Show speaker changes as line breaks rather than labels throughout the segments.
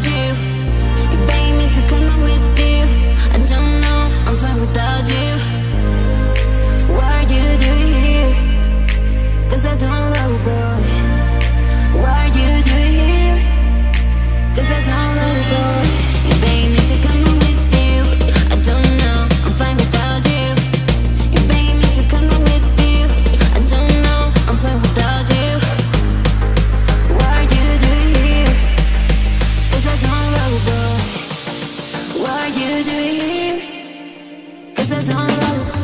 without you. You beg me to come in with you. I don't know, I'm fine without you. Why'd you do it here? 'Cause I don't love you, boy. Why'd you do it here? 'Cause I don't love you, boy. You beg me to come in with you. I don't know, I'm fine without you. You beg me to come in with you. I don't know, I'm fine without you. Why'd you do it here? 'Cause I don't love you, boy. Why'd you do it here? 'Cause I don't love you.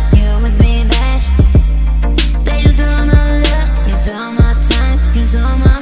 Use all my